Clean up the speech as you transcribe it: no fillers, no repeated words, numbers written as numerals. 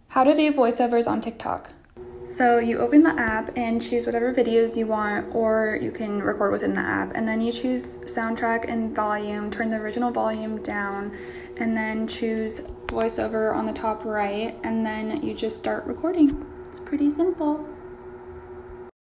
How to do voiceovers on TikTok. So you open the app and choose whatever videos you want, or you can record within the app, and then you choose soundtrack and volume, turn the original volume down, and then choose voiceover on the top right, and then you just start recording. It's pretty simple.